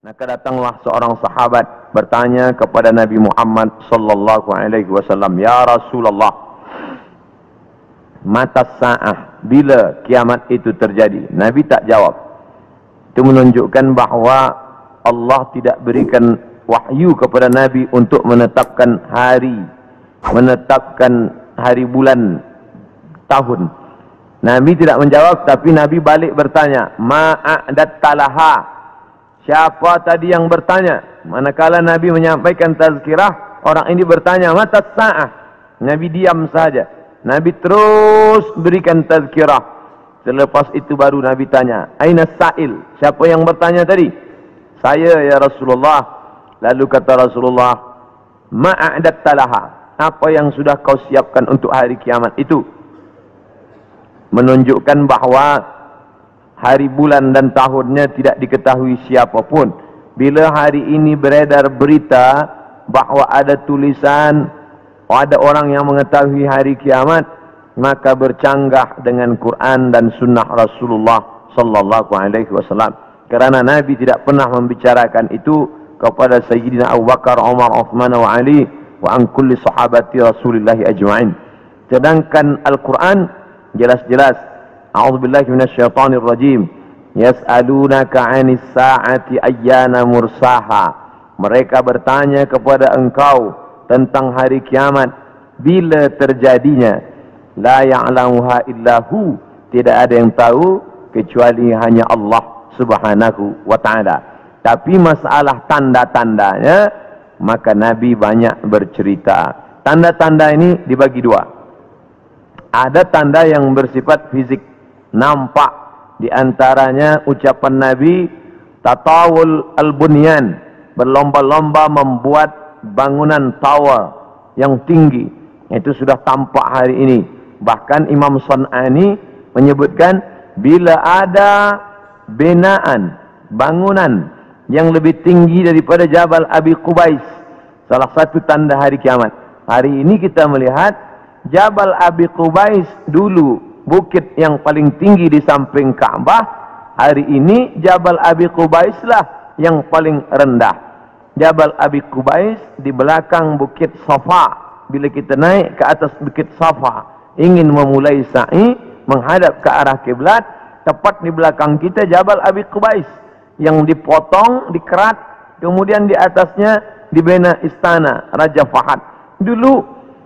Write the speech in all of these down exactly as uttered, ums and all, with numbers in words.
Maka datanglah seorang sahabat bertanya kepada Nabi Muhammad sallallahu alaihi wasallam, "Ya Rasulullah, mata sa'ah, bila kiamat itu terjadi?" Nabi tak jawab. Itu menunjukkan bahawa Allah tidak berikan wahyu kepada Nabi untuk menetapkan hari, menetapkan hari, bulan, tahun. Nabi tidak menjawab, tapi Nabi balik bertanya, "Ma'adat talaha?" Siapa tadi yang bertanya? Manakala Nabi menyampaikan tazkirah, orang ini bertanya, "Mata sa'ah?" Nabi diam saja. Nabi terus berikan tazkirah. Selepas itu baru Nabi tanya, "Aina sa'il?" Siapa yang bertanya tadi? "Saya ya Rasulullah." Lalu kata Rasulullah, "Ma'adat talaha?" Apa yang sudah kau siapkan untuk hari kiamat itu? Menunjukkan bahawa hari, bulan dan tahunnya tidak diketahui siapapun. Bila hari ini beredar berita bahawa ada tulisan, ada orang yang mengetahui hari kiamat, maka bercanggah dengan Quran dan sunnah Rasulullah sallallahu alaihi wasallam. Kerana Nabi tidak pernah membicarakan itu kepada Sayyidina Abu Bakar, Umar, Uthman wa Ali wa an kulli sahabati Rasulillah ajma'in. Sedangkan Al-Quran jelas-jelas, a'udzubillahi minasyaitonir rajim, yas'alunaka 'anis sa'ati ayyana mursaha. Mereka bertanya kepada engkau tentang hari kiamat, bila terjadinya. La ya'lamuha illahu, tidak ada yang tahu kecuali hanya Allah Subhanahu wa ta'ala. Tapi masalah tanda-tandanya, maka Nabi banyak bercerita. Tanda-tanda ini dibagi dua. Ada tanda yang bersifat fisik, nampak, di antaranya ucapan Nabi, tatawul al-bunyan, berlomba-lomba membuat bangunan tower yang tinggi. Itu sudah tampak hari ini. Bahkan Imam San'ani menyebutkan, bila ada binaan, bangunan yang lebih tinggi daripada Jabal Abi Qubais, salah satu tanda hari kiamat. Hari ini kita melihat Jabal Abi Qubais dulu bukit yang paling tinggi di samping Ka'bah. Hari ini Jabal Abi Qubais lah yang paling rendah. Jabal Abi Qubais di belakang bukit Safa. Bila kita naik ke atas bukit Safa, ingin memulai sa'i menghadap ke arah kiblat, tepat di belakang kita Jabal Abi Qubais yang dipotong, dikerat, kemudian di atasnya dibina istana Raja Fahad. Dulu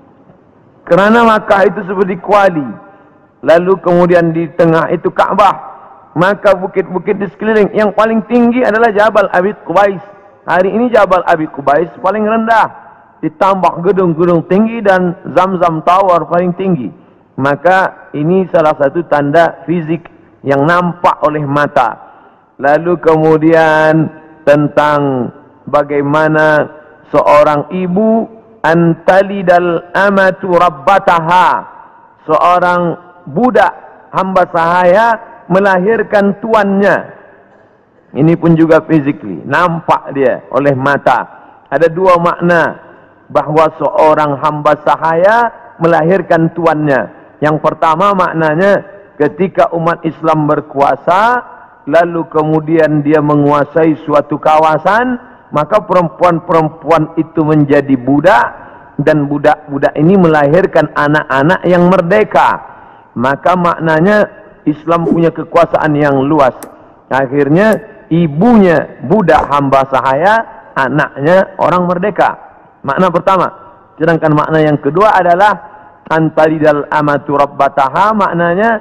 kerana Makkah itu seperti kuali, lalu kemudian di tengah itu Ka'bah, maka bukit-bukit di sekeliling yang paling tinggi adalah Jabal Abi Qubais. Hari ini Jabal Abi Qubais paling rendah, ditambah gedung-gedung tinggi dan Zamzam Tower paling tinggi. Maka ini salah satu tanda fizik yang nampak oleh mata. Lalu kemudian tentang bagaimana seorang ibu antalidal amatu rabbataha, seorang budak hamba sahaya melahirkan tuannya. Ini pun juga physically, nampak dia oleh mata. Ada dua makna bahawa seorang hamba sahaya melahirkan tuannya. Yang pertama maknanya, ketika umat Islam berkuasa, lalu kemudian dia menguasai suatu kawasan, maka perempuan-perempuan itu menjadi budak, dan budak-budak ini melahirkan anak-anak yang merdeka. Maka maknanya Islam punya kekuasaan yang luas. Akhirnya ibunya budak hamba sahaya, anaknya orang merdeka. Makna pertama. Sedangkan makna yang kedua adalah antalidal amatu rabbataha, maknanya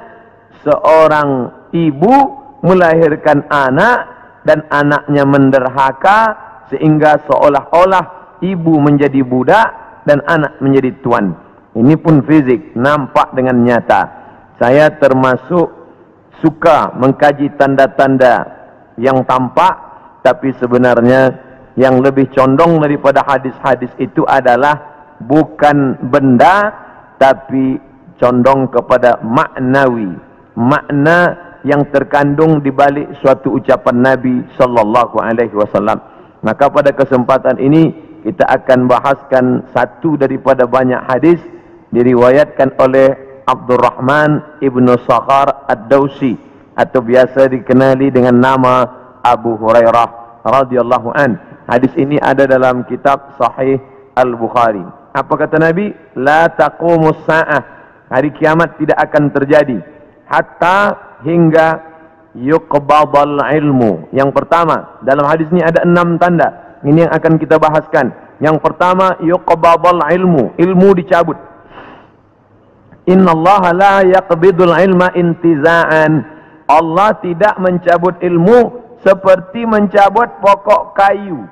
seorang ibu melahirkan anak dan anaknya menderhaka, sehingga seolah-olah ibu menjadi budak dan anak menjadi tuan. Ini pun fizik, nampak dengan nyata. Saya termasuk suka mengkaji tanda-tanda yang tampak, tapi sebenarnya yang lebih condong daripada hadis-hadis itu adalah bukan benda, tapi condong kepada maknawi, makna yang terkandung di balik suatu ucapan Nabi sallallahu alaihi wasallam. Maka pada kesempatan ini kita akan bahaskan satu daripada banyak hadis diriwayatkan oleh Abdurrahman ibnu Sakhar ad-Dawsi, atau biasa dikenali dengan nama Abu Hurairah radhiyallahu an. Hadis ini ada dalam kitab Sahih Al-Bukhari. Apa kata Nabi? La taqumus sa'ah. Hari kiamat tidak akan terjadi hatta hingga yuqbadal ilmu. Yang pertama, dalam hadis ini ada enam tanda. Ini yang akan kita bahaskan. Yang pertama, yuqbadal ilmu. Ilmu dicabut. Innallaha la yaqbidul ilma intiza'an. Allah tidak mencabut ilmu seperti mencabut pokok kayu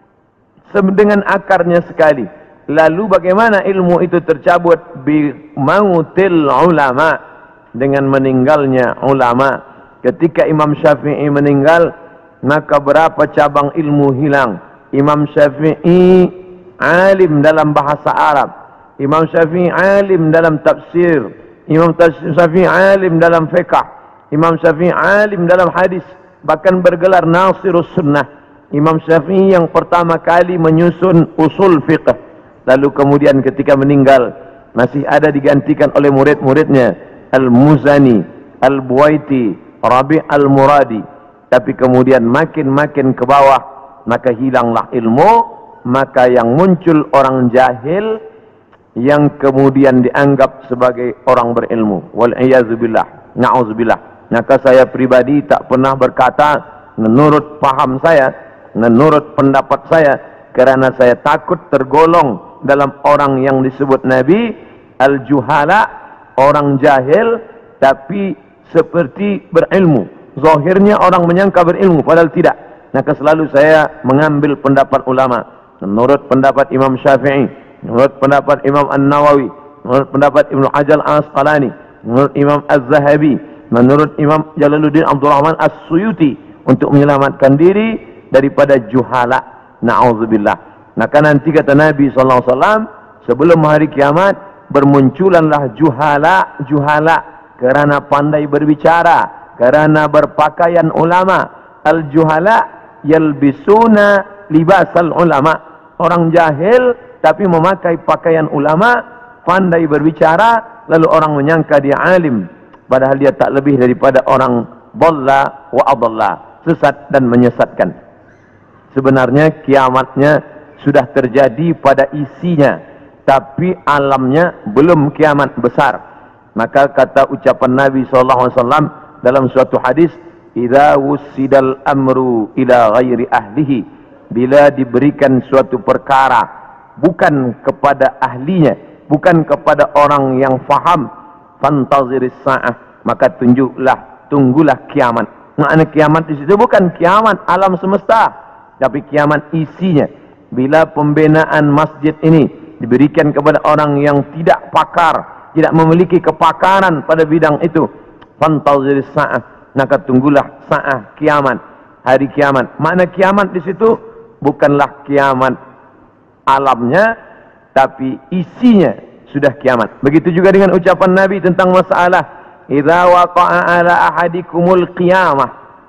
dengan akarnya sekali. Lalu bagaimana ilmu itu tercabut? Bi mautil ulama, dengan meninggalnya ulama. Ketika Imam Syafi'i meninggal, maka berapa cabang ilmu hilang. Imam Syafi'i alim dalam bahasa Arab, Imam Syafi'i alim dalam tafsir, Imam Syafi'i alim dalam fiqh, Imam Syafi'i alim dalam hadis, bahkan bergelar Nasirus Sunnah. Imam Syafi'i yang pertama kali menyusun usul fiqh. Lalu kemudian ketika meninggal, masih ada digantikan oleh murid-muridnya, Al-Muzani, Al-Buwaiti, Rabi' Al-Muradi. Tapi kemudian makin-makin ke bawah, maka hilanglah ilmu. Maka yang muncul orang jahil, yang kemudian dianggap sebagai orang berilmu. Wal'iyazubillah, na'udzubillah. Maka saya pribadi tak pernah berkata menurut paham saya, menurut pendapat saya, kerana saya takut tergolong dalam orang yang disebut Nabi al-juhala, orang jahil tapi seperti berilmu. Zahirnya orang menyangka berilmu padahal tidak. Maka selalu saya mengambil pendapat ulama. Menurut pendapat Imam Syafi'i, menurut pendapat Imam An-Nawawi, menurut pendapat Ibnu Hajar Al-Asqalani, menurut Imam Az-Zahabi, menurut Imam Jalaluddin Abdul Rahman As-Suyuti, untuk menyelamatkan diri daripada juhala. Na'udzubillah. Maka nanti kata Nabi sallallahu alaihi wasallam, sebelum hari kiamat bermunculanlah juhala, juhala kerana pandai berbicara, kerana berpakaian ulama. Al-juhala yalbisuna libasal ulama. Orang jahil tapi memakai pakaian ulama, pandai berbicara, lalu orang menyangka dia alim, padahal dia tak lebih daripada orang dhalla wa adalla, sesat dan menyesatkan. Sebenarnya kiamatnya sudah terjadi pada isinya, tapi alamnya belum kiamat besar. Maka kata ucapan Nabi sallallahu alaihi wasallam dalam suatu hadis, idza wussidal amru ila ghairi ahlihi, bila diberikan suatu perkara bukan kepada ahlinya, bukan kepada orang yang faham, fantaziris sa'ah, maka tunjuklah, tunggulah kiamat. Makna kiamat di situ bukan kiamat alam semesta, tapi kiamat isinya. Bila pembinaan masjid ini diberikan kepada orang yang tidak pakar, tidak memiliki kepakaran pada bidang itu, fantaziris sa'ah, maka tunggulah sa'ah, kiamat, hari kiamat. Makna kiamat di situ bukanlah kiamat alamnya, tapi isinya sudah kiamat. Begitu juga dengan ucapan Nabi tentang masalah idza waqa'a ala ahadikumul qiyamah,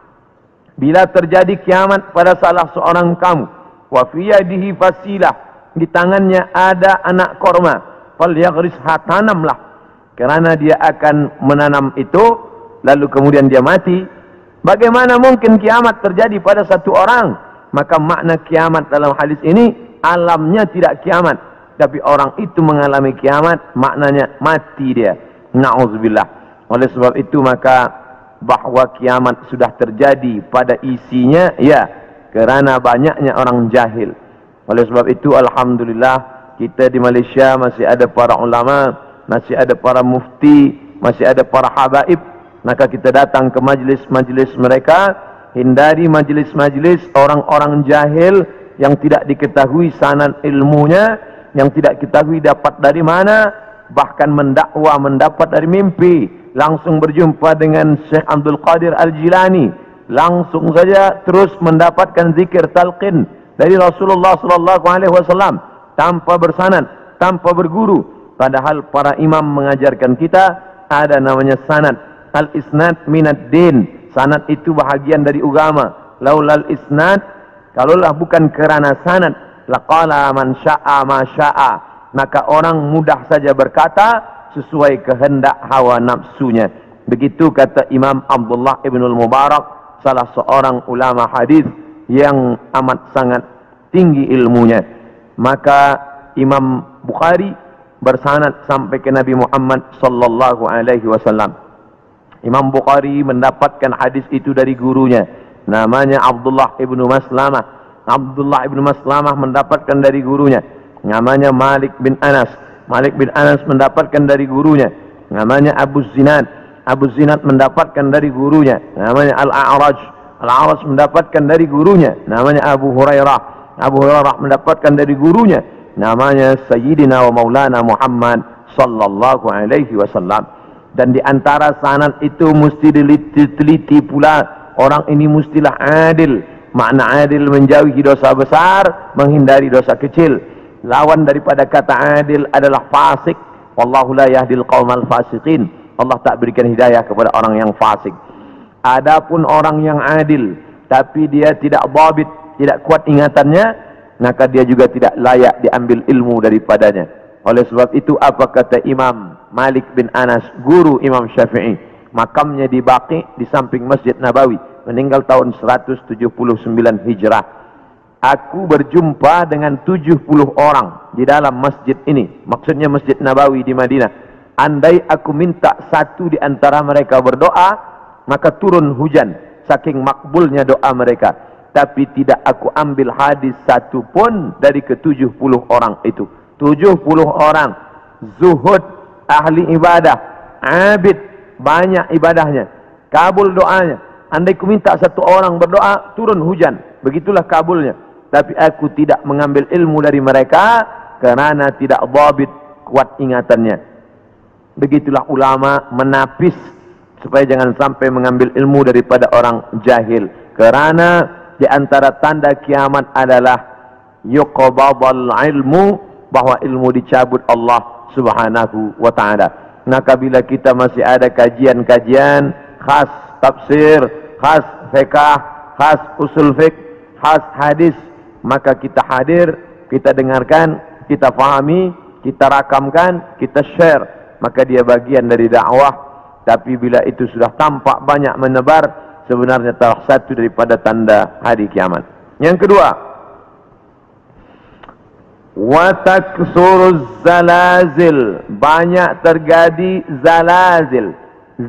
bila terjadi kiamat pada salah seorang kamu, wa fi yadihi fasilah, di tangannya ada anak korma, falyaghrisha, tanamlah, kerana dia akan menanam itu, lalu kemudian dia mati. Bagaimana mungkin kiamat terjadi pada satu orang? Maka makna kiamat dalam hadis ini, alamnya tidak kiamat, tapi orang itu mengalami kiamat, maknanya mati dia. Na'udzubillah. Oleh sebab itu maka bahwa kiamat sudah terjadi pada isinya, ya, kerana banyaknya orang jahil. Oleh sebab itu alhamdulillah kita di Malaysia masih ada para ulama, masih ada para mufti, masih ada para habaib. Maka kita datang ke majlis-majlis mereka, hindari majlis-majlis orang-orang jahil yang tidak diketahui sanad ilmunya, yang tidak diketahui dapat dari mana, bahkan mendakwa mendapat dari mimpi. Langsung berjumpa dengan Syekh Abdul Qadir Al-Jilani, langsung saja terus mendapatkan zikir talqin dari Rasulullah sallallahu alaihi wasallam tanpa bersanad, tanpa berguru. Padahal para imam mengajarkan kita ada namanya sanad. Al-isnad minad din. Sanad itu bahagian dari agama. Laulal isnad, kalaulah bukan kerana sanad, laqala man sya'a ma sya'a, maka orang mudah saja berkata sesuai kehendak hawa nafsunya. Begitu kata Imam Abdullah ibn al-Mubarak, salah seorang ulama hadis yang amat sangat tinggi ilmunya. Maka Imam Bukhari bersanad sampai ke Nabi Muhammad sallallahu alaihi wasallam. Imam Bukhari mendapatkan hadis itu dari gurunya, namanya Abdullah ibnu Maslamah. Abdullah ibnu Maslamah mendapatkan dari gurunya, namanya Malik bin Anas. Malik bin Anas mendapatkan dari gurunya, namanya Abu Zinad. Abu Zinad mendapatkan dari gurunya, namanya Al-A'raj. Al-A'raj mendapatkan dari gurunya, namanya Abu Hurairah. Abu Hurairah mendapatkan dari gurunya, namanya Sayyidina wa Maulana Muhammad sallallahu alaihi wasallam. Dan di antara sanad itu mesti diteliti pula, orang ini mestilah adil. Makna adil menjauhi dosa besar, menghindari dosa kecil. Lawan daripada kata adil adalah fasik. Wallahu la yahdil qaumal fasiqin. Allah tak berikan hidayah kepada orang yang fasik. Adapun orang yang adil tapi dia tidak dhabit, tidak kuat ingatannya, maka dia juga tidak layak diambil ilmu daripadanya. Oleh sebab itu apa kata Imam Malik bin Anas, guru Imam Syafi'i? Makamnya di Baqi di samping Masjid Nabawi, meninggal tahun seratus tujuh puluh sembilan Hijrah. Aku berjumpa dengan tujuh puluh orang di dalam masjid ini, maksudnya Masjid Nabawi di Madinah. Andai aku minta satu di antara mereka berdoa, maka turun hujan, saking makbulnya doa mereka. Tapi tidak aku ambil hadis satu pun dari ketujuh puluh orang itu. Tujuh puluh orang zuhud, ahli ibadah, abid, banyak ibadahnya, kabul doanya. Andai ku minta satu orang berdoa, turun hujan, begitulah kabulnya. Tapi aku tidak mengambil ilmu dari mereka kerana tidak dhabit, kuat ingatannya. Begitulah ulama menapis supaya jangan sampai mengambil ilmu daripada orang jahil. Kerana di antara tanda kiamat adalah yuqbadul ilmu, bahwa ilmu dicabut Allah Subhanahu wa taala. Maka bila kita masih ada kajian-kajian khas tafsir, khas fiqh, khas usul fiqh, khas hadis, maka kita hadir, kita dengarkan, kita fahami, kita rakamkan, kita share, maka dia bagian dari dakwah. Tapi bila itu sudah tampak banyak menebar, sebenarnya salah satu daripada tanda hari kiamat. Yang kedua, wa taksuruz zalazil, banyak terjadi zalazil.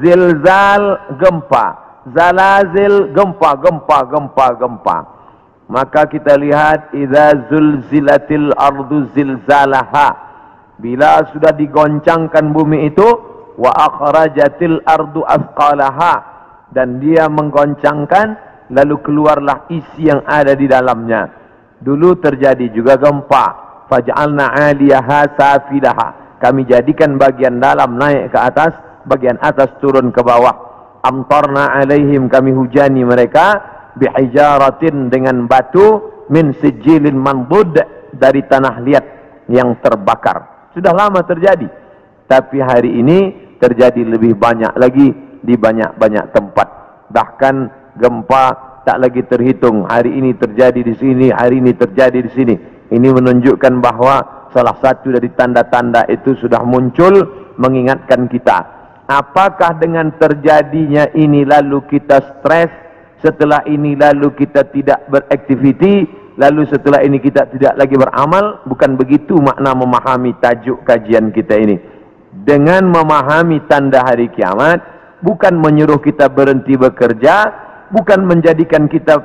Zilzal, gempa. Zalazil, gempa, gempa, gempa, gempa. Maka kita lihat, idza zulzilatil ardu zilzalaha, bila sudah digoncangkan bumi itu, wa akhrajatil ardu athqalaha, dan dia menggoncangkan, lalu keluarlah isi yang ada di dalamnya. Dulu terjadi juga gempa. Faj'alna 'aliyaha safilaha, kami jadikan bagian dalam naik ke atas, bagian atas turun ke bawah. Amtarna 'alaihim, kami hujani mereka, bihijaratin, dengan batu, min sijilin mandud, dari tanah liat yang terbakar. Sudah lama terjadi, tapi hari ini terjadi lebih banyak lagi di banyak-banyak tempat. Bahkan gempa tak lagi terhitung. Hari ini terjadi di sini, hari ini terjadi di sini. Ini menunjukkan bahawa salah satu dari tanda-tanda itu sudah muncul mengingatkan kita. Apakah dengan terjadinya ini lalu kita stres, setelah ini lalu kita tidak beraktiviti, lalu setelah ini kita tidak lagi beramal? Bukan begitu makna memahami tajuk kajian kita ini. Dengan memahami tanda hari kiamat, bukan menyuruh kita berhenti bekerja, bukan menjadikan kita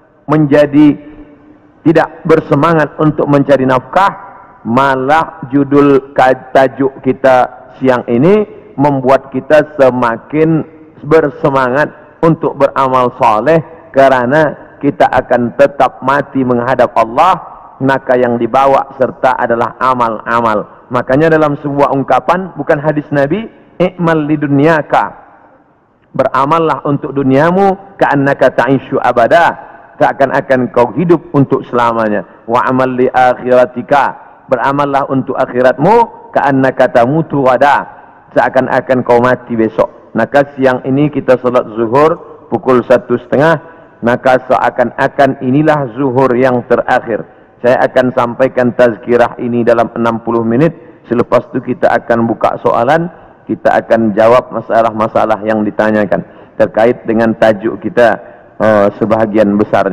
menjadi tidak bersemangat untuk mencari nafkah, malah judul tajuk kita siang ini membuat kita semakin bersemangat untuk beramal soleh, kerana kita akan tetap mati menghadap Allah, maka yang dibawa serta adalah amal-amal. Makanya dalam sebuah ungkapan, bukan hadis Nabi, i'mal lidunyaka, beramallah untuk duniamu, ka'annaka ta'ishu abada, seakan-akan kau hidup untuk selamanya. Wa amal li akhiratika, beramallah untuk akhiratmu, ka'annaka tamutu wada, seakan-akan kau mati besok. Maka siang ini kita salat zuhur pukul satu setengah, maka seakan-akan inilah zuhur yang terakhir. Saya akan sampaikan tazkirah ini dalam enam puluh menit. Selepas itu kita akan buka soalan, kita akan jawab masalah-masalah yang ditanyakan terkait dengan tajuk kita, uh, sebahagian besarnya.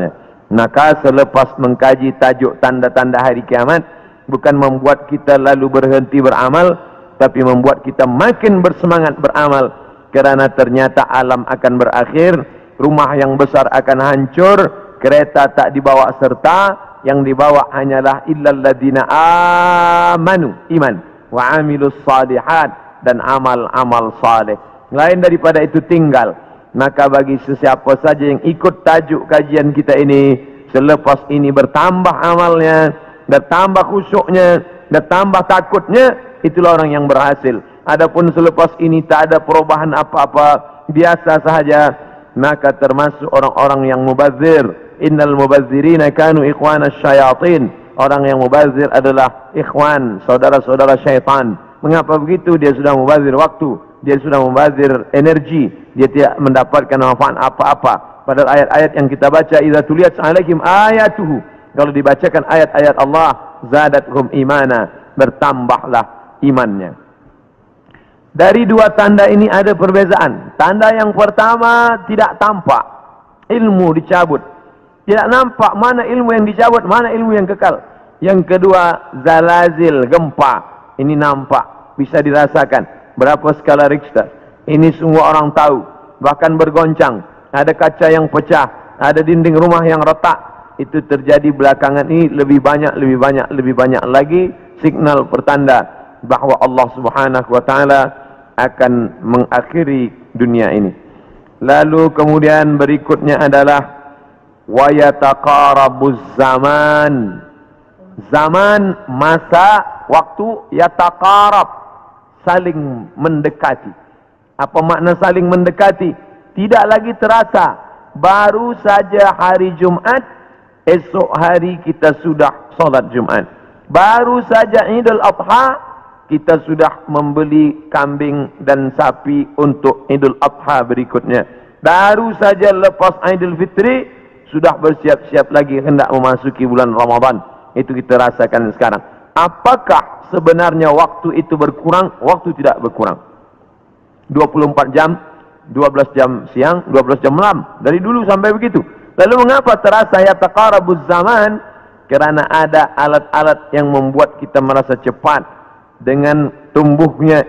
Maka selepas mengkaji tajuk tanda-tanda hari kiamat, bukan membuat kita lalu berhenti beramal, tapi membuat kita makin bersemangat beramal. Kerana ternyata alam akan berakhir, rumah yang besar akan hancur, kereta tak dibawa serta, yang dibawa hanyalah illal ladina amanu, iman, wa amilus salihat, dan amal-amal saleh. Lain daripada itu tinggal. Maka bagi sesiapa saja yang ikut tajuk kajian kita ini, selepas ini bertambah amalnya, bertambah khusyuknya, bertambah takutnya, itulah orang yang berhasil. Adapun selepas ini tak ada perubahan apa-apa, biasa sahaja, maka termasuk orang-orang yang mubazir. Innal mubazzirina kanu ikhwana syayatin. Orang yang mubazir adalah ikhwan, saudara-saudara syaitan. Mengapa begitu? Dia sudah mubazir waktu, dia sudah mubazir energi, dia tidak mendapatkan manfaat apa-apa. Padahal ayat-ayat yang kita baca, idza tuliyat alaihim ayatuhu, kalau dibacakan ayat-ayat Allah, zadathum imana, bertambahlah imannya. Dari dua tanda ini ada perbezaan. Tanda yang pertama, tidak tampak, ilmu dicabut. Tidak nampak mana ilmu yang dicabut, mana ilmu yang kekal. Yang kedua, zalazil, gempa. Ini nampak, bisa dirasakan. Berapa skala Richter? Ini semua orang tahu. Bahkan bergoncang. Ada kaca yang pecah, ada dinding rumah yang retak. Itu terjadi belakangan ini lebih banyak, lebih banyak, lebih banyak lagi signal pertanda bahwa Allah Subhanahu wa taala akan mengakhiri dunia ini. Lalu kemudian berikutnya adalah wa yataqarabuz zaman. Zaman, masa, waktu, yataqarab, saling mendekati. Apa makna saling mendekati? Tidak lagi terasa. Baru saja hari Jumat, esok hari kita sudah solat Jumat. Baru saja Idul Adha, kita sudah membeli kambing dan sapi untuk Idul Adha berikutnya. Baru saja lepas Idul Fitri, sudah bersiap-siap lagi hendak memasuki bulan Ramadan. Itu kita rasakan sekarang. Apakah sebenarnya waktu itu berkurang? Waktu tidak berkurang. dua puluh empat jam, dua belas jam siang, dua belas jam malam. Dari dulu sampai begitu. Lalu mengapa terasa yataqarabuz zaman? Kerana ada alat-alat yang membuat kita merasa cepat. Dengan tumbuhnya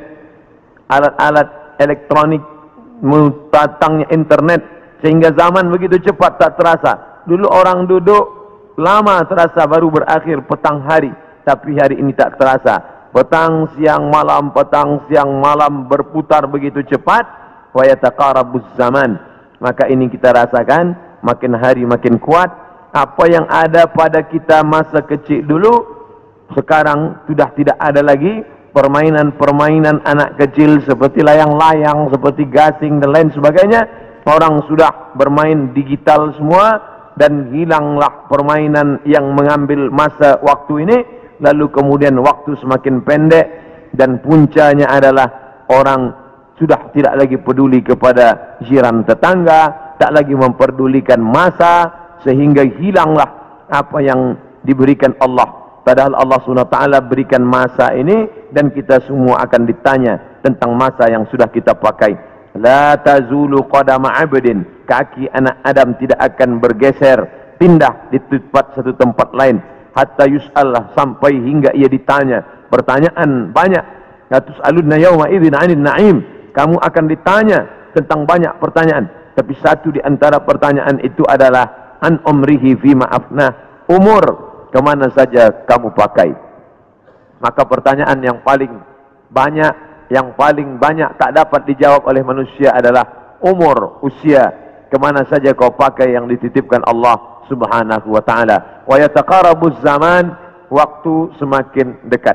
alat-alat elektronik, datangnya internet, sehingga zaman begitu cepat tak terasa. Dulu orang duduk lama terasa, baru berakhir petang hari. Tapi hari ini tak terasa. Petang, siang, malam, petang, siang, malam berputar begitu cepat. Wa yataqarabuz zaman. Maka ini kita rasakan, makin hari makin kuat. Apa yang ada pada kita masa kecil dulu, sekarang sudah tidak ada lagi. Permainan-permainan anak kecil seperti layang-layang, seperti gasing dan lain sebagainya. Orang sudah bermain digital semua, dan hilanglah permainan yang mengambil masa waktu ini. Lalu kemudian waktu semakin pendek, dan puncanya adalah orang sudah tidak lagi peduli kepada jiran tetangga, tak lagi memperdulikan masa, sehingga hilanglah apa yang diberikan Allah. Padahal Allah subhanahu wa taala berikan masa ini, dan kita semua akan ditanya tentang masa yang sudah kita pakai. La tazulu qadama 'abdin, kaki anak Adam tidak akan bergeser, pindah di tempat satu tempat lain, hatta yus'al, sampai hingga ia ditanya. Pertanyaan banyak. La tus'aluna yawma idzin 'anil na'im, kamu akan ditanya tentang banyak pertanyaan, tapi satu di antara pertanyaan itu adalah an umrihi fima afnah, umur kemana saja kamu pakai. Maka pertanyaan yang paling banyak, yang paling banyak tak dapat dijawab oleh manusia adalah umur, usia, kemana saja kau pakai yang dititipkan Allah Subhanahu wa taala. Wa yataqarabuz zaman, waktu semakin dekat.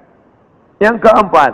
Yang keempat,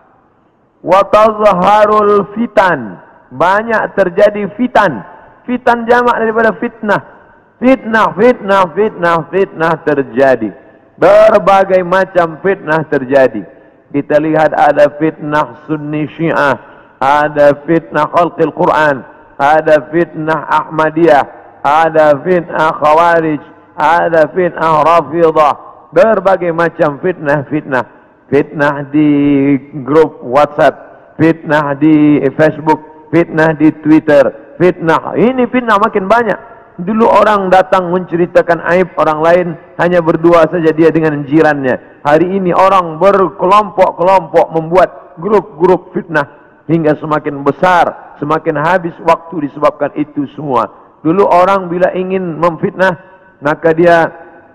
wa tazharul fitan, banyak terjadi fitan. Fitan jamak daripada fitnah. Fitnah, fitnah, fitnah, fitnah terjadi. Berbagai macam fitnah terjadi. Kita lihat ada fitnah Sunni Syiah, ada fitnah Khalqil Quran, ada fitnah Ahmadiyah, ada fitnah Khawarij, ada fitnah Rafidah. Berbagai macam fitnah-fitnah. Fitnah di grup WhatsApp, fitnah di Facebook, fitnah di Twitter, fitnah. Ini fitnah makin banyak. Dulu orang datang menceritakan aib orang lain, hanya berdua saja dia dengan jirannya. Hari ini orang berkelompok-kelompok membuat grup-grup fitnah, hingga semakin besar, semakin habis waktu disebabkan itu semua. Dulu orang bila ingin memfitnah, maka dia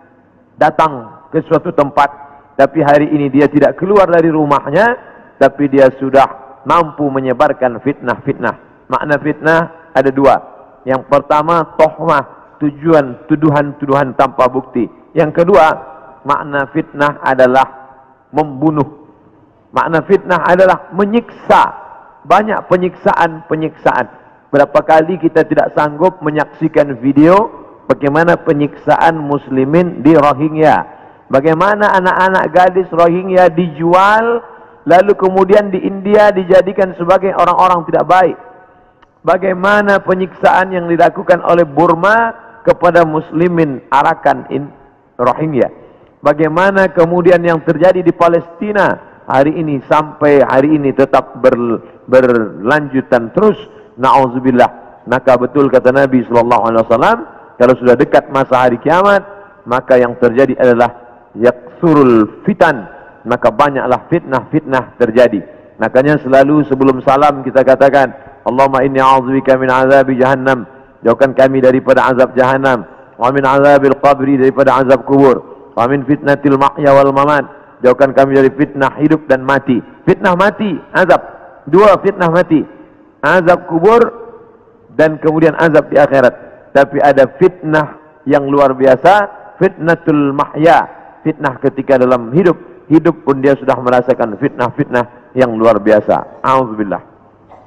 datang ke suatu tempat, tapi hari ini dia tidak keluar dari rumahnya, tapi dia sudah mampu menyebarkan fitnah-fitnah. Makna fitnah ada dua. Yang pertama, tohmah, tujuan, tuduhan-tuduhan tanpa bukti. Yang kedua, makna fitnah adalah membunuh. Makna fitnah adalah menyiksa. Banyak penyiksaan-penyiksaan. Berapa kali kita tidak sanggup menyaksikan video bagaimana penyiksaan muslimin di Rohingya. Bagaimana anak-anak gadis Rohingya dijual, lalu kemudian di India dijadikan sebagai orang-orang tidak baik. Bagaimana penyiksaan yang dilakukan oleh Burma kepada muslimin Arakan in Rohingya. Bagaimana kemudian yang terjadi di Palestina hari ini sampai hari ini tetap ber, berlanjutan terus. Na'udzubillah. Maka betul kata Nabi sallallahu alaihi wasallam, kalau sudah dekat masa hari kiamat, maka yang terjadi adalah yaksurul fitan, maka banyaklah fitnah-fitnah terjadi. Makanya selalu sebelum salam kita katakan, Allahumma inni a'udzubika min azabi jahannam, jauhkan kami daripada azab jahannam, wa min azabil qabri, daripada azab kubur, wa min fitnatil mahya wal mamat, jauhkan kami dari fitnah hidup dan mati. Fitnah mati, azab. Dua fitnah mati, azab kubur dan kemudian azab di akhirat. Tapi ada fitnah yang luar biasa, fitnatul mahya, fitnah ketika dalam hidup. Hidup pun dia sudah merasakan fitnah-fitnah yang luar biasa. A'udzubillah.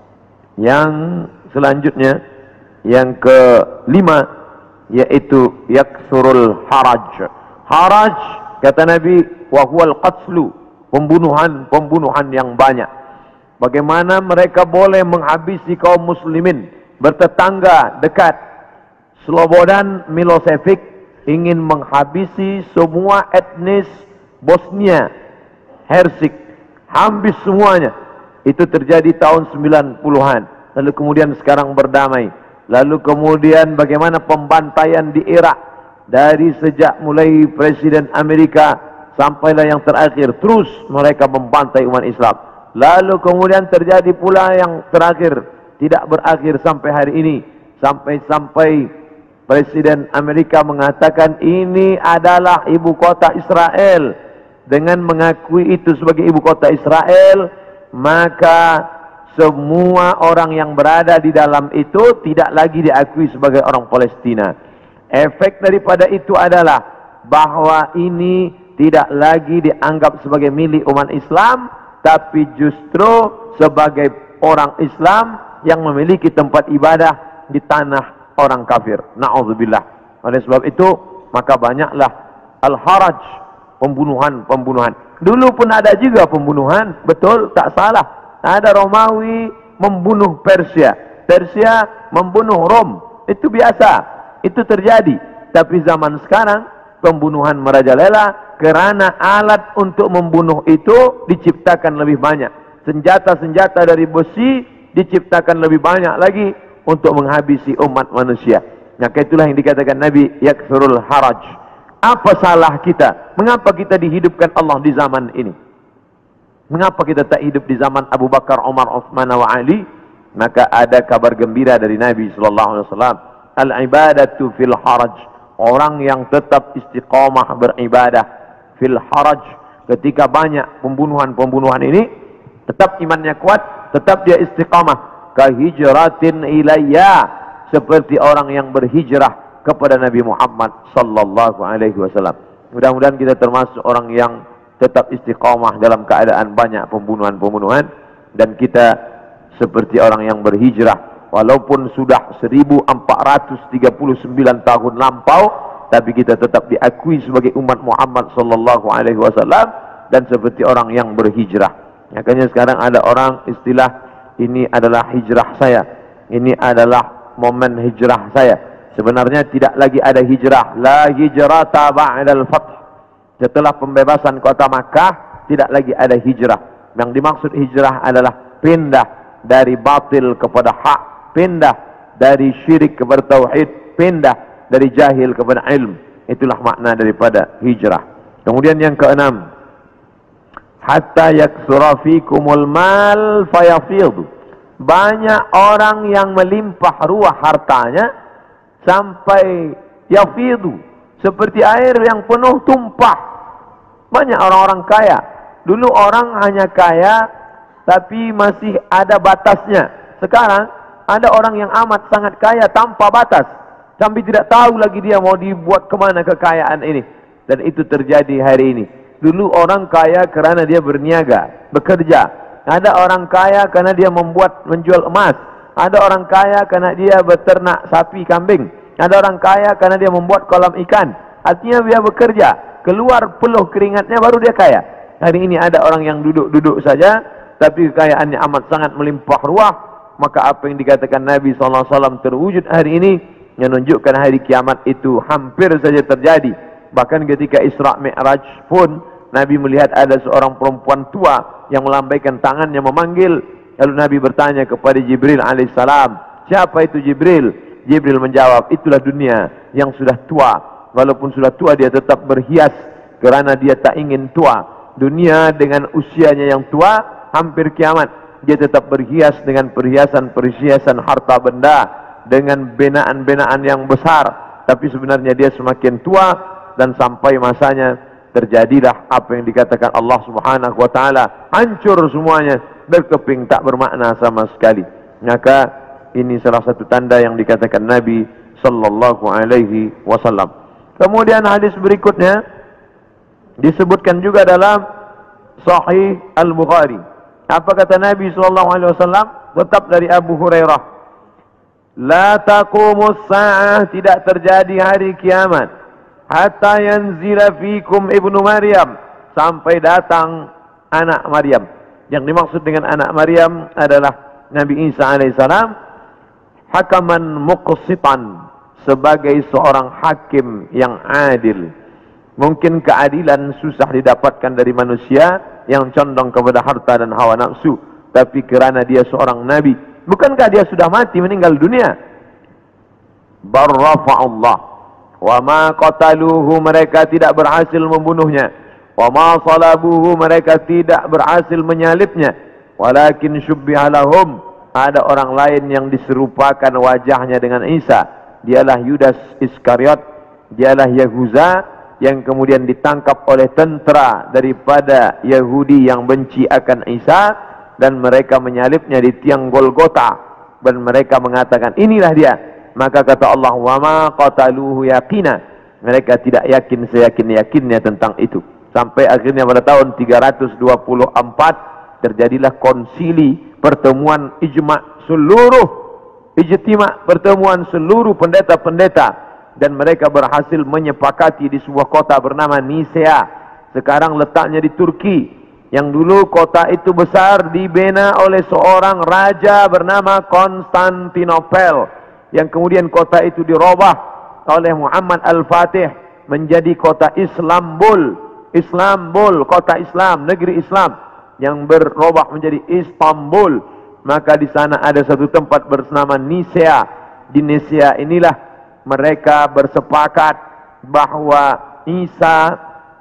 Yang selanjutnya, yang kelima, yaitu yaksurul haraj. Haraj, kata Nabi, wa huwal qatlu, pembunuhan-pembunuhan yang banyak. Bagaimana mereka boleh menghabisi kaum muslimin bertetangga dekat. Slobodan Milosevic ingin menghabisi semua etnis Bosnia Hersek, habis semuanya. Itu terjadi tahun sembilan puluhan. Lalu kemudian sekarang berdamai. Lalu kemudian bagaimana pembantaian di Irak, dari sejak mulai Presiden Amerika sampailah yang terakhir, terus mereka membantai umat Islam. Lalu kemudian terjadi pula yang terakhir, tidak berakhir sampai hari ini, sampai-sampai Presiden Amerika mengatakan ini adalah ibu kota Israel. Dengan mengakui itu sebagai ibu kota Israel, maka semua orang yang berada di dalam itu tidak lagi diakui sebagai orang Palestina. Efek daripada itu adalah bahwa ini tidak lagi dianggap sebagai milik umat Islam, tapi justru sebagai orang Islam yang memiliki tempat ibadah di tanah orang kafir. Na'udzubillah. Oleh sebab itu, maka banyaklah al-haraj, pembunuhan-pembunuhan. Dulu pun ada juga pembunuhan, betul, tak salah. Ada Romawi membunuh Persia, Persia membunuh Rom, itu biasa, itu terjadi. Tapi zaman sekarang pembunuhan merajalela kerana alat untuk membunuh itu diciptakan lebih banyak. Senjata-senjata dari besi diciptakan lebih banyak lagi untuk menghabisi umat manusia. Maka itulah yang dikatakan Nabi, yaksurul haraj. Apa salah kita? Mengapa kita dihidupkan Allah di zaman ini? Mengapa kita tak hidup di zaman Abu Bakar, Umar, Uthman wa Ali? Maka ada kabar gembira dari Nabi sallallahu alaihi wasallam. Al-ibadatu fil haraj. Orang yang tetap istiqamah beribadah fil haraj, ketika banyak pembunuhan-pembunuhan ini, tetap imannya kuat, tetap dia istiqamah. Kahijratin ilayya, seperti orang yang berhijrah kepada Nabi Muhammad sallallahu alaihi wasallam. Mudah-mudahan kita termasuk orang yang tetap istiqamah dalam keadaan banyak pembunuhan-pembunuhan, dan kita seperti orang yang berhijrah walaupun sudah seribu empat ratus tiga puluh sembilan tahun lampau, tapi kita tetap diakui sebagai umat Muhammad sallallahu alaihi wasallam dan seperti orang yang berhijrah. Makanya sekarang ada orang istilah, ini adalah hijrah saya, ini adalah momen hijrah saya. Sebenarnya tidak lagi ada hijrah. La hijrata ba'dal fath. Setelah pembebasan kota Makkah, tidak lagi ada hijrah. Yang dimaksud hijrah adalah pindah dari batil kepada hak, pindah dari syirik kepada tauhid, pindah dari jahil kepada ilmu. Itulah makna daripada hijrah. Kemudian yang keenam, hatta yaksura fikumul mal fayafidhu. Banyak orang yang melimpah ruah hartanya sampai yafidhu, seperti air yang penuh tumpah. Banyak orang-orang kaya. Dulu orang hanya kaya tapi masih ada batasnya. Sekarang ada orang yang amat sangat kaya tanpa batas, sampai tidak tahu lagi dia mau dibuat kemana kekayaan ini. Dan itu terjadi hari ini. Dulu orang kaya kerana dia berniaga, bekerja. Ada orang kaya karena dia membuat menjual emas. Ada orang kaya karena dia beternak sapi kambing. Ada orang kaya karena dia membuat kolam ikan. Artinya dia bekerja, keluar peluh keringatnya baru dia kaya. Hari ini ada orang yang duduk-duduk saja tapi kekayaannya amat sangat melimpah ruah. Maka apa yang dikatakan Nabi sallallahu alaihi wasallam terwujud hari ini, yang menunjukkan hari kiamat itu hampir saja terjadi. Bahkan ketika Isra Mi'raj pun Nabi melihat ada seorang perempuan tua yang melambaikan tangannya memanggil. Lalu Nabi bertanya kepada Jibril alaihissalam, siapa itu Jibril? Jibril menjawab, itulah dunia yang sudah tua. Walaupun sudah tua dia tetap berhias kerana dia tak ingin tua. Dunia dengan usianya yang tua, hampir kiamat, dia tetap berhias dengan perhiasan-perhiasan harta benda, dengan binaan-binaan yang besar. Tapi sebenarnya dia semakin tua, dan sampai masanya terjadilah apa yang dikatakan Allah Subhanahu wa taala, hancur semuanya, berkeping tak bermakna sama sekali. Maka ini salah satu tanda yang dikatakan Nabi sallallahu alaihi wasallam. Kemudian hadis berikutnya disebutkan juga dalam Sahih Al-Bukhari. Apa kata Nabi sallallahu alaihi wasallam? Tetap dari Abu Hurairah, la taqumus sa'ah, tidak terjadi hari kiamat, hatta yanzila fikum ibnu Maryam, sampai datang anak Maryam. Yang dimaksud dengan anak Maryam adalah Nabi Isa alaihissalam, hakaman muqsitan, sebagai seorang hakim yang adil. Mungkin keadilan susah didapatkan dari manusia yang condong kepada harta dan hawa nafsu, tapi kerana dia seorang nabi, bukankah dia sudah mati meninggal dunia? Barrafa'allah wa ma qataluhu, mereka tidak berhasil membunuhnya. Wa ma salabuhu, mereka tidak berhasil menyalibnya. Walakin syubbiha lahum, ada orang lain yang diserupakan wajahnya dengan Isa. Dialah Yudas Iskariot, dialah Yahuza yang kemudian ditangkap oleh tentera daripada Yahudi yang benci akan Isa, dan mereka menyalibnya di tiang Golgota, dan mereka mengatakan inilah dia. Maka kata Allah, wa ma qataluhu yaqina, mereka tidak yakin seyakin-yakinnya tentang itu. Sampai akhirnya pada tahun tiga ratus dua puluh empat terjadilah konsili, pertemuan ijma' seluruh ijtima', pertemuan seluruh pendeta-pendeta, dan mereka berhasil menyepakati di sebuah kota bernama Nisea. Sekarang letaknya di Turki. Yang dulu kota itu besar dibina oleh seorang raja bernama Konstantinopel, yang kemudian kota itu dirubah oleh Muhammad Al-Fatih menjadi kota Islambul. Islambul, kota Islam, negeri Islam, yang berubah menjadi Istanbul. Maka di sana ada satu tempat bernama Nisea. Di Nisea inilah mereka bersepakat bahwa Isa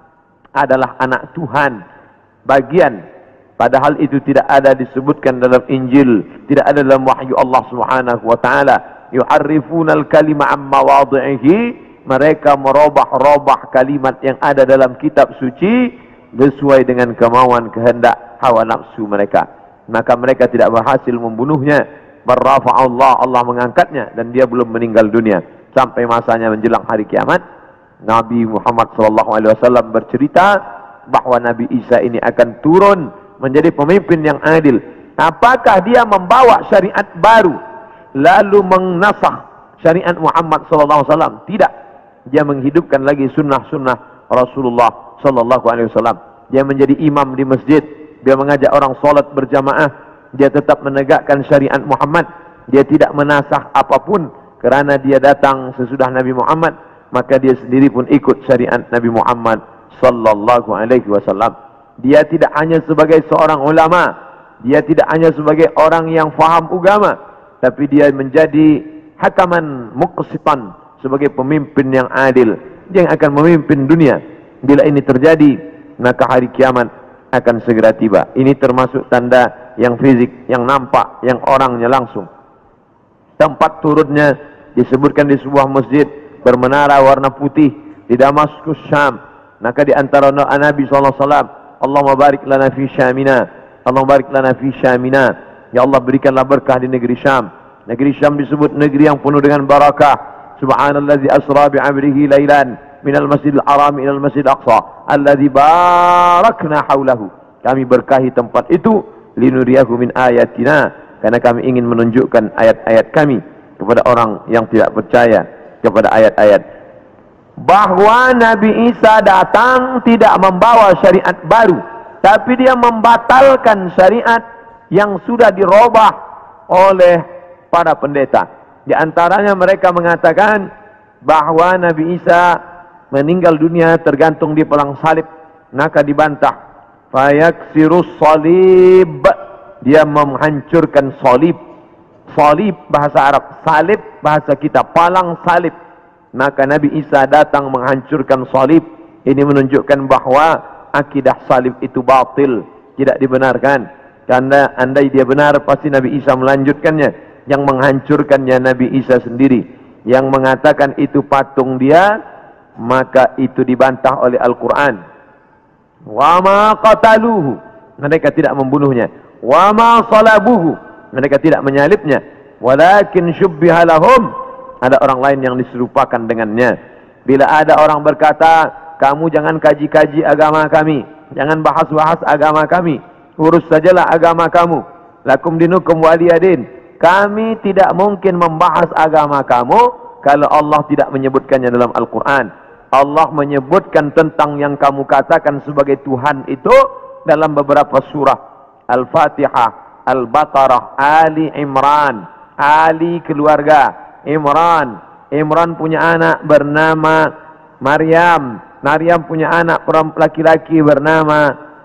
adalah anak Tuhan bagian, padahal itu tidak ada disebutkan dalam Injil, tidak ada dalam wahyu Allah Subhanahu wa taala. Yuharrifuna al-kalima amma wadhihi, mereka merubah-rubah kalimat yang ada dalam kitab suci sesuai dengan kemauan kehendak hawa nafsu mereka. Maka mereka tidak berhasil membunuhnya. Barrafa Allah, Allah mengangkatnya, dan dia belum meninggal dunia sampai masanya menjelang hari kiamat. Nabi Muhammad sallallahu alaihi wasallam bercerita bahwa Nabi Isa ini akan turun menjadi pemimpin yang adil. Apakah dia membawa syariat baru lalu menasakh syariat Muhammad sallallahu alaihi wasallam? Tidak. Dia menghidupkan lagi sunnah-sunnah Rasulullah sallallahu alaihi wasallam. Dia menjadi imam di masjid. Dia mengajak orang solat berjamaah. Dia tetap menegakkan syariat Muhammad. Dia tidak menasakh apapun, kerana dia datang sesudah Nabi Muhammad. Maka dia sendiri pun ikut syariat Nabi Muhammad sallallahu alaihi wasallam. Dia tidak hanya sebagai seorang ulama, dia tidak hanya sebagai orang yang faham agama, tapi dia menjadi hakaman muqsitan, sebagai pemimpin yang adil, dia yang akan memimpin dunia. Bila ini terjadi, maka hari kiamat akan segera tiba. Ini termasuk tanda yang fisik, yang nampak, yang orangnya langsung. Tempat turunnya disebutkan di sebuah masjid bermenara warna putih di Damaskus, Syam. Maka di antara doa Nabi sallallahu alaihi wasallam, Allahumma barik lana fi Syamina, Allahumma barik lana fi Syamina. Ya Allah, berikanlah berkah di negeri Syam. Negeri Syam disebut negeri yang penuh dengan barakah. Subhanallazi asra bi'amrihi lailan minal masjidil haram ilal masjidil aqsa alladzi barakna haulahu. Kami berkahi tempat itu linuriyahu min ayatina, karena kami ingin menunjukkan ayat-ayat kami kepada orang yang tidak percaya kepada ayat-ayat. Bahwa Nabi Isa datang tidak membawa syariat baru, tapi dia membatalkan syariat yang sudah dirubah oleh para pendeta. Di antaranya mereka mengatakan bahwa Nabi Isa meninggal dunia tergantung di pelang salib, maka dibantah. Fayaksirus salib, dia menghancurkan salib. Salib bahasa Arab, salib bahasa kita, palang salib. Maka Nabi Isa datang menghancurkan salib. Ini menunjukkan bahwa akidah salib itu batil, tidak dibenarkan. Karena andai dia benar, pasti Nabi Isa melanjutkannya. Yang menghancurkannya Nabi Isa sendiri. Yang mengatakan itu patung dia, maka itu dibantah oleh Al-Quran. Wa ma qataluhu, mereka tidak membunuhnya. Wa ma salabuhu, mereka tidak menyalibnya. Walakin syubbiha lahum, ada orang lain yang diserupakan dengannya. Bila ada orang berkata, kamu jangan kaji-kaji agama kami, jangan bahas-bahas agama kami, urus sajalah agama kamu. Lakum dinukum waliyadin. Kami tidak mungkin membahas agama kamu kalau Allah tidak menyebutkannya dalam Al-Quran. Allah menyebutkan tentang yang kamu katakan sebagai Tuhan itu dalam beberapa surah. Al-Fatihah, Al-Baqarah, Ali Imran. Ali keluarga, Imran. Imran punya anak bernama Maryam. Maryam punya anak laki-laki bernama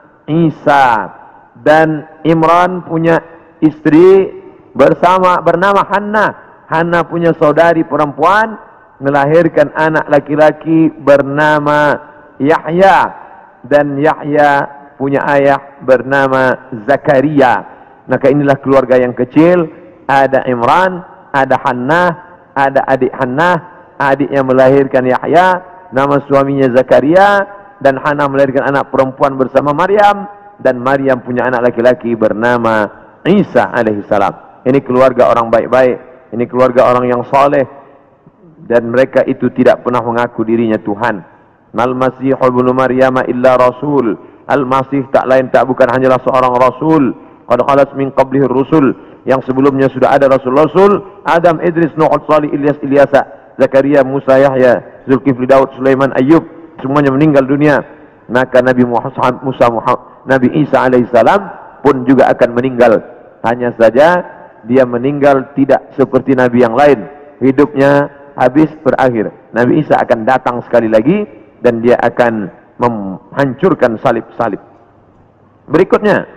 Isa. Dan Imran punya istri bersama bernama Hannah. Hannah punya saudari perempuan, melahirkan anak laki-laki bernama Yahya. Dan Yahya punya ayah bernama Zakaria. Maka inilah keluarga yang kecil. Ada Imran, ada Hannah, ada adik Hannah, adik yang melahirkan Yahya, nama suaminya Zakaria. Dan Hannah melahirkan anak perempuan bersama Maryam. Dan Maryam punya anak laki-laki bernama Isa alaihissalam. Ini keluarga orang baik-baik, ini keluarga orang yang soleh, dan mereka itu tidak pernah mengaku dirinya Tuhan. Al-Masih ibnu Maryam illa rasul. Al-Masih tak lain tak bukan hanyalah seorang rasul. Qad khalat min qablihi rusul, yang sebelumnya sudah ada rasul-rasul. Adam, Idris, Nuh, Salih, Ilyas, Ilyasa, Zakaria, Musa, Yahya, Zulkifli, Daud, Sulaiman, Ayyub, semuanya meninggal dunia. Maka Nabi Muhammad, Musa, Muhammad, Nabi Isa alaihissalam pun juga akan meninggal. Hanya saja dia meninggal tidak seperti Nabi yang lain. Hidupnya habis, berakhir. Nabi Isa akan datang sekali lagi dan dia akan menghancurkan salib-salib. Berikutnya,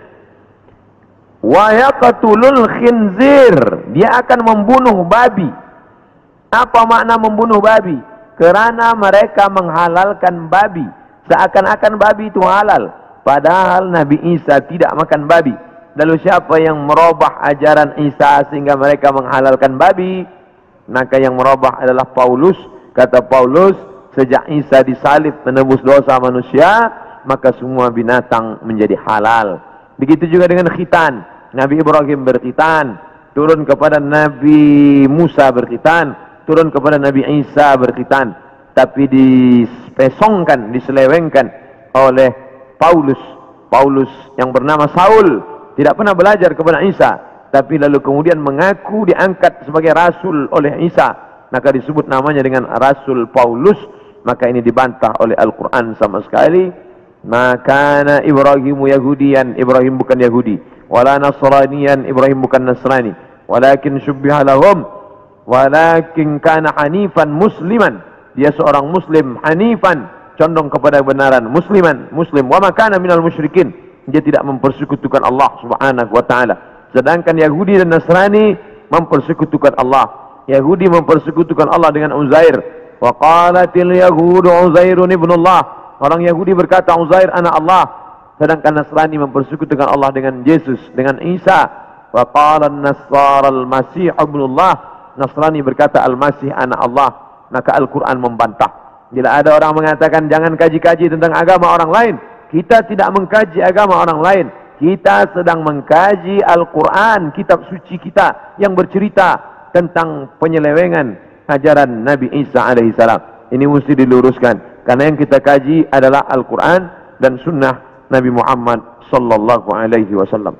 wa yaqtulul khinzir, dia akan membunuh babi. Apa makna membunuh babi? Kerana mereka menghalalkan babi, seakan-akan babi itu halal, padahal Nabi Isa tidak makan babi. Lalu siapa yang merubah ajaran Isa sehingga mereka menghalalkan babi? Maka yang merubah adalah Paulus. Kata Paulus, sejak Isa disalib menebus dosa manusia, maka semua binatang menjadi halal. Begitu juga dengan khitan. Nabi Ibrahim berkhitan, turun kepada Nabi Musa berkhitan, turun kepada Nabi Isa berkhitan. Tapi dispesongkan, diselewengkan oleh Paulus. Paulus yang bernama Saul tidak pernah belajar kepada Isa, tapi lalu kemudian mengaku diangkat sebagai rasul oleh Isa, maka disebut namanya dengan Rasul Paulus. Maka ini dibantah oleh Al-Quran sama sekali. Maka Ibrahimu Yahudian, Ibrahim bukan Yahudi. Wala Nasranian, Ibrahim bukan Nasrani. Walakin syubbiha lahum, walakin kana hanifan musliman, dia seorang muslim, hanifan, condong kepada kebenaran, musliman, muslim. Wa ma kana minal musyrikin, dia tidak mempersekutukan Allah subhanahu wa ta'ala. Sedangkan Yahudi dan Nasrani mempersekutukan Allah. Yahudi mempersekutukan Allah dengan Uzair. Wa qalatil yahudu Uzairun ibnullah. Orang Yahudi berkata Uzair anak Allah. Sedangkan Nasrani mempersekutukan Allah dengan Yesus, dengan Isa. Wa qala an-nasara al-masih ibnullah. Nasrani berkata Al-Masih anak Allah. Maka Al-Quran membantah. Bila ada orang mengatakan jangan kaji-kaji tentang agama orang lain, kita tidak mengkaji agama orang lain. Kita sedang mengkaji Al-Quran, kitab suci kita yang bercerita tentang penyelewengan ajaran Nabi Isa alaihissalam. Ini mesti diluruskan, karena yang kita kaji adalah Al-Quran dan sunnah Nabi Muhammad sallallahu alaihi wasallam.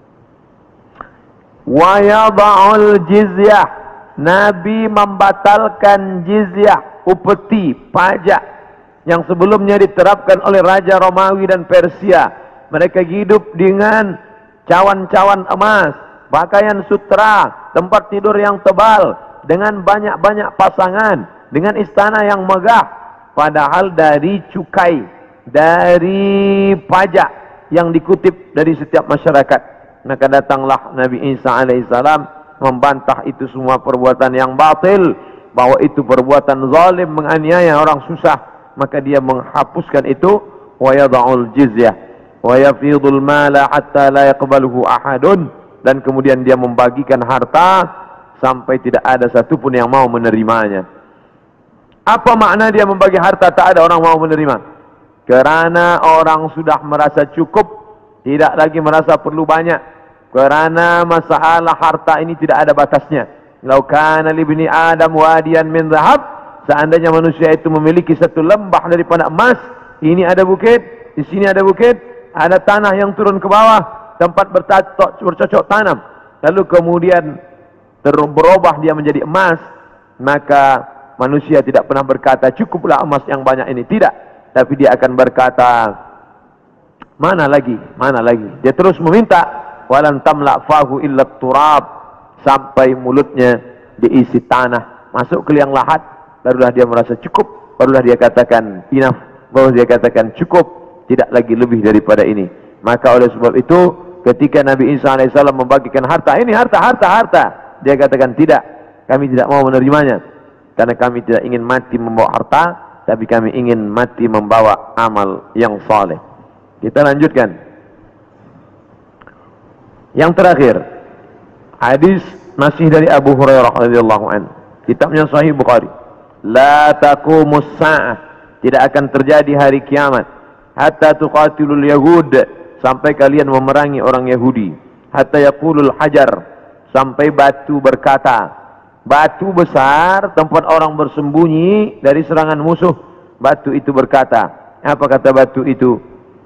Wa yada'ul jizyah, Nabi membatalkan jizyah, upeti, pajak yang sebelumnya diterapkan oleh Raja Romawi dan Persia. Mereka hidup dengan cawan-cawan emas, pakaian sutra, tempat tidur yang tebal, dengan banyak-banyak pasangan, dengan istana yang megah. Padahal dari cukai, dari pajak yang dikutip dari setiap masyarakat. Maka datanglah Nabi Isa alaihissalam membantah itu semua perbuatan yang batil, bahwa itu perbuatan zalim, menganiaya orang susah. Maka dia menghapuskan itu, wa yada'ul jizyah wa yafidul mala hatta la yaqbaluhu ahadun, dan kemudian dia membagikan harta sampai tidak ada satupun yang mau menerimanya. Apa makna dia membagi harta tak ada orang mau menerima? Kerana orang sudah merasa cukup, tidak lagi merasa perlu banyak. Kerana masalah harta ini tidak ada batasnya. Lau kana li ibni Adam wadiyan min dhahab, seandainya manusia itu memiliki satu lembah daripada emas, ini ada bukit, di sini ada bukit, ada tanah yang turun ke bawah, tempat bercocok tanam, lalu kemudian berubah dia menjadi emas, maka manusia tidak pernah berkata cukuplah emas yang banyak ini, tidak, tapi dia akan berkata mana lagi, mana lagi. Dia terus meminta, walan tamla fahu illa turab, sampai mulutnya diisi tanah, masuk ke liang lahat, barulah dia merasa cukup, barulah dia katakan enough, baru dia katakan cukup, tidak lagi lebih daripada ini. Maka oleh sebab itu ketika Nabi Isa alaihissalam membagikan harta, ini harta, harta, harta, dia katakan tidak, kami tidak mau menerimanya, karena kami tidak ingin mati membawa harta, tapi kami ingin mati membawa amal yang saleh. Kita lanjutkan. Yang terakhir, hadis masih dari Abu Hurairah radhiyallahu anhu, kitabnya Sahih Bukhari. La taqumus sa'ah, tidak akan terjadi hari kiamat, hatta tuqatilul yahud, sampai kalian memerangi orang Yahudi. Hatta yaqulul hajar, sampai batu berkata, batu besar tempat orang bersembunyi dari serangan musuh, batu itu berkata, apa kata batu itu?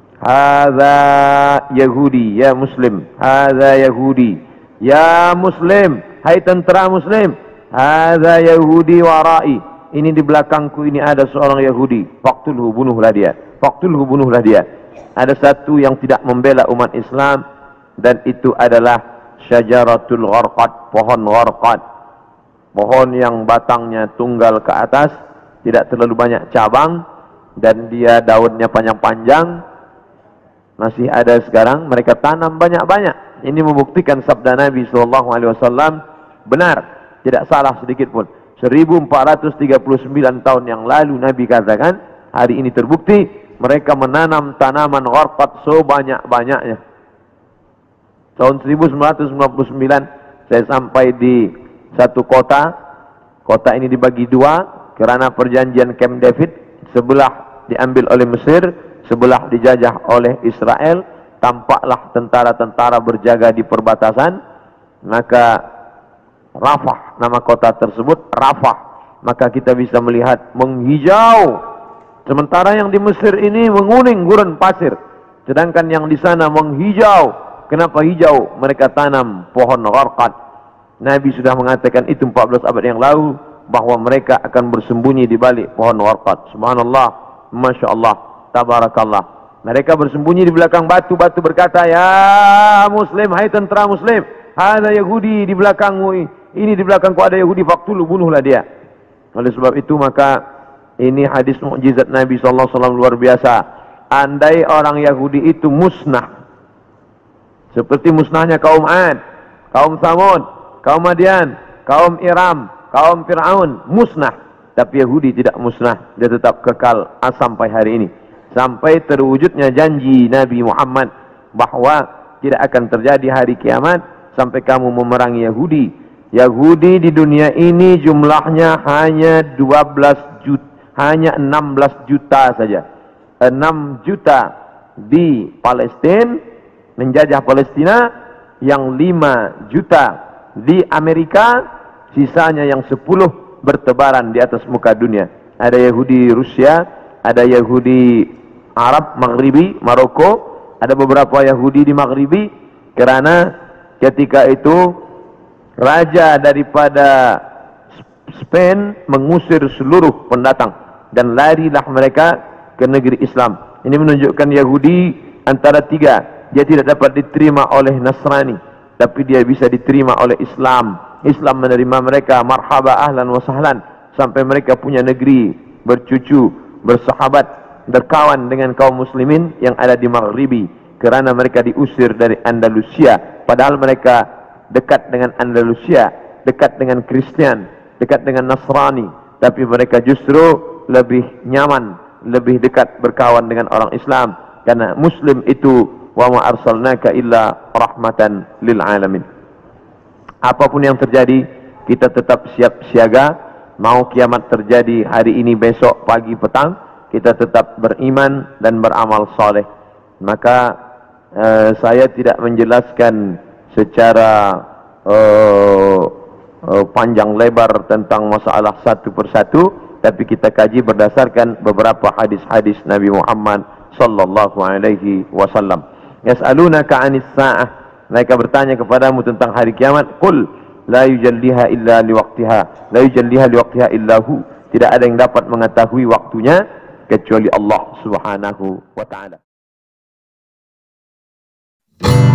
Hadza Yahudi, ya Muslim, hadza Yahudi, ya Muslim, hai tentara Muslim, hadza Yahudi warai, ini di belakangku ini ada seorang Yahudi, faqtulhu, bunuhlah dia, faqtulhu, bunuhlah dia. Ada satu yang tidak membela umat Islam, dan itu adalah syajaratul gharqad, pohon gharqad, pohon yang batangnya tunggal ke atas, tidak terlalu banyak cabang, dan dia daunnya panjang-panjang. Masih ada sekarang, mereka tanam banyak-banyak. Ini membuktikan sabda Nabi shallallahu alaihi wasallam benar, tidak salah sedikit pun. seribu empat ratus tiga puluh sembilan tahun yang lalu Nabi katakan, hari ini terbukti mereka menanam tanaman gharqad sebanyak-banyaknya. Tahun seribu sembilan ratus sembilan puluh sembilan saya sampai di satu kota. Kota ini dibagi dua kerana perjanjian Camp David. Sebelah diambil oleh Mesir, sebelah dijajah oleh Israel. Tampaklah tentara-tentara berjaga di perbatasan. Maka Rafah, nama kota tersebut Rafah, maka kita bisa melihat menghijau. Sementara yang di Mesir ini menguning gurun pasir, sedangkan yang di sana menghijau. Kenapa hijau? Mereka tanam pohon gharqad. Nabi sudah mengatakan itu empat belas abad yang lalu, bahwa mereka akan bersembunyi di balik pohon gharqad. Subhanallah, Masya Allah, Tabarakallah. Mereka bersembunyi di belakang batu. Batu berkata, ya Muslim, hai tentara Muslim, ada Yahudi di belakangmu, ini di belakangku ada Yahudi, faqtulu, bunuhlah dia. Oleh sebab itu maka ini hadis mukjizat Nabi sallallahu alaihi wasallam luar biasa. Andai orang Yahudi itu musnah, seperti musnahnya kaum Ad, kaum Thamud, kaum Madian, kaum Iram, kaum Fir'aun musnah, tapi Yahudi tidak musnah, dia tetap kekal sampai hari ini, sampai terwujudnya janji Nabi Muhammad bahwa tidak akan terjadi hari kiamat sampai kamu memerangi Yahudi. Yahudi di dunia ini jumlahnya hanya dua belas juta, hanya enam belas juta saja. enam juta di Palestina, menjajah Palestina, yang lima juta di Amerika, sisanya yang sepuluh bertebaran di atas muka dunia. Ada Yahudi Rusia, ada Yahudi Arab Maghribi, Maroko, ada beberapa Yahudi di Maghribi, kerana ketika itu raja daripada Spain mengusir seluruh pendatang dan larilah mereka ke negeri Islam. Ini menunjukkan Yahudi antara tiga, dia tidak dapat diterima oleh Nasrani, tapi dia bisa diterima oleh Islam. Islam menerima mereka, marhaba ahlan wa sahlan, sampai mereka punya negeri, bercucu, bersahabat, berkawan dengan kaum muslimin yang ada di Maghribi, kerana mereka diusir dari Andalusia, padahal mereka dekat dengan Andalusia, dekat dengan Kristian, dekat dengan Nasrani, tapi mereka justru lebih nyaman, lebih dekat berkawan dengan orang Islam, karena Muslim itu wa ma arsalnaka illa rahmatan lil alamin. Apapun yang terjadi, kita tetap siap siaga. Mau kiamat terjadi hari ini, besok, pagi, petang, kita tetap beriman dan beramal soleh. Maka uh, saya tidak menjelaskan secara uh, uh, panjang lebar tentang masalah satu persatu, tapi kita kaji berdasarkan beberapa hadis-hadis Nabi Muhammad sallallahu alaihi wasallam. Yas'alunaka 'anis sa'ah, mereka bertanya kepadamu tentang hari kiamat. Qul la yujalliha illa liwaqtiha, la yujalliha liwaqtiha illa hu, tidak ada yang dapat mengetahui waktunya kecuali Allah Subhanahu wa taala.